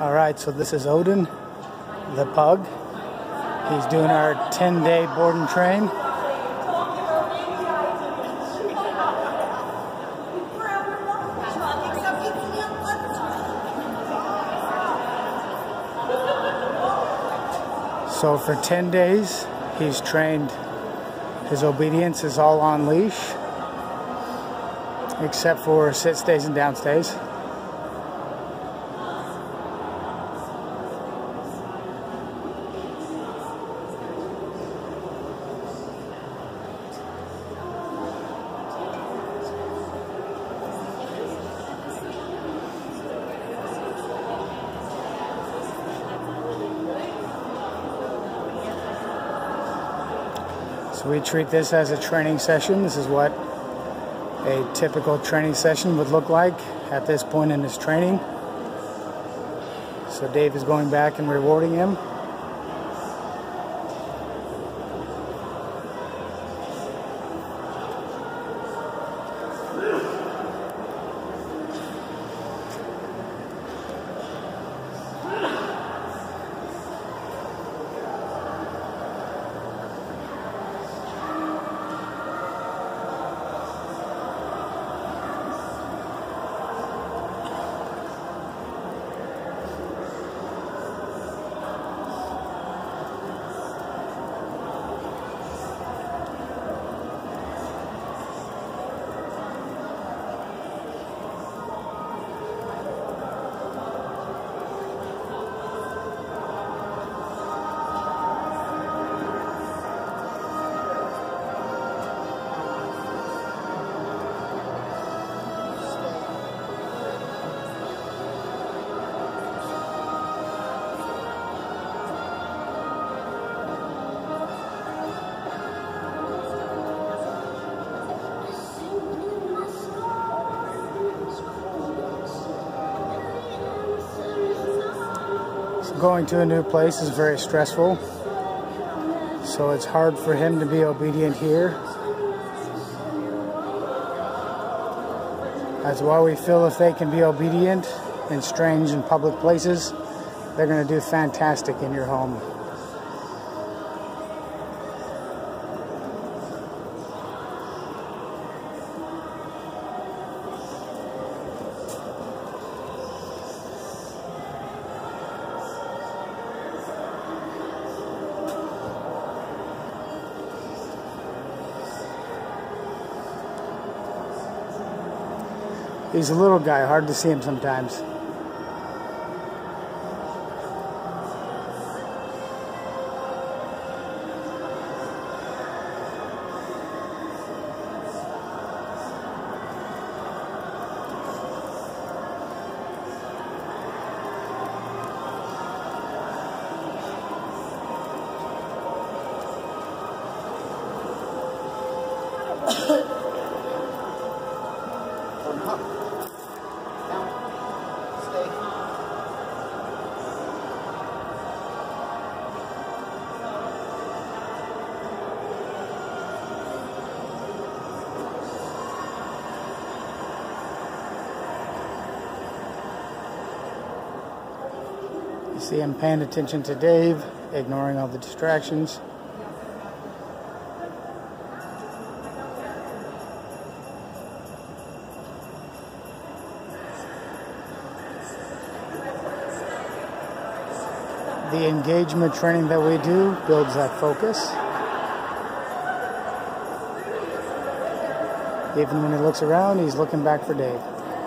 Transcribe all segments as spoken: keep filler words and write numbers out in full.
Alright, so this is Odin, the pug. He's doing our ten day board and train. So for ten days, he's trained. His obedience is all on leash, except for sit stays and down stays. So we treat this as a training session. This is what a typical training session would look like at this point in his training. So Dave is going back and rewarding him. Going to a new place is very stressful, so it's hard for him to be obedient here. That's why we feel if they can be obedient in strange and public places, they're going to do fantastic in your home. He's a little guy, hard to see him sometimes. See him paying attention to Dave, ignoring all the distractions. The engagement training that we do builds that focus. Even when he looks around, he's looking back for Dave.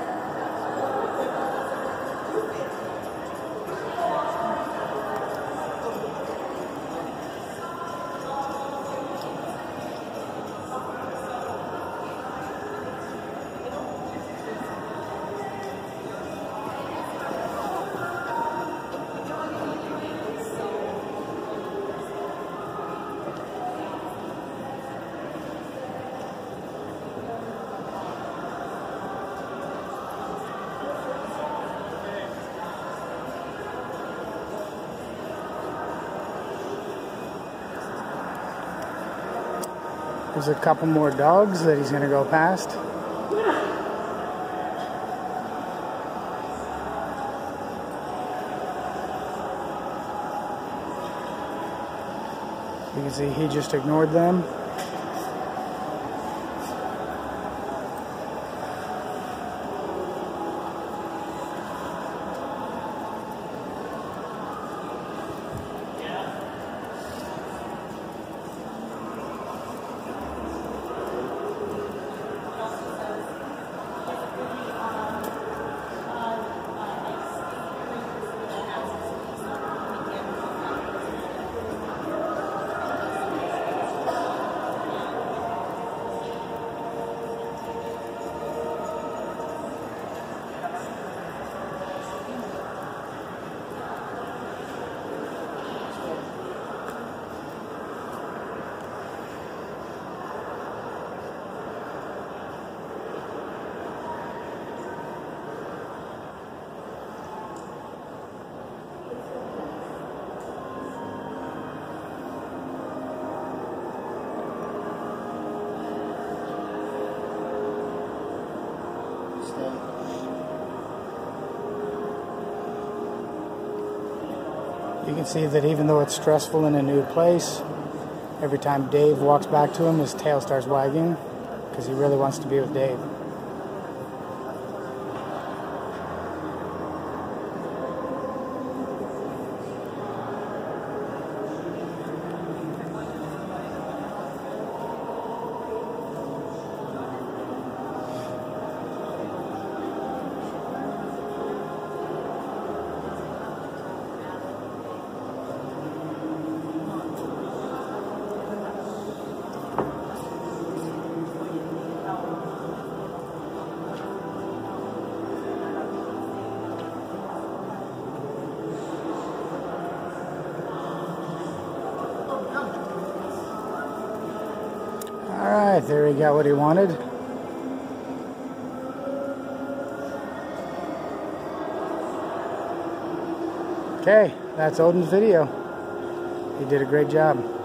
There's a couple more dogs that he's going to go past. You can see he just ignored them. You can see that even though it's stressful in a new place, every time Dave walks back to him, his tail starts wagging because he really wants to be with Dave. Alright, there he got what he wanted. Okay, that's Odin's video. He did a great job.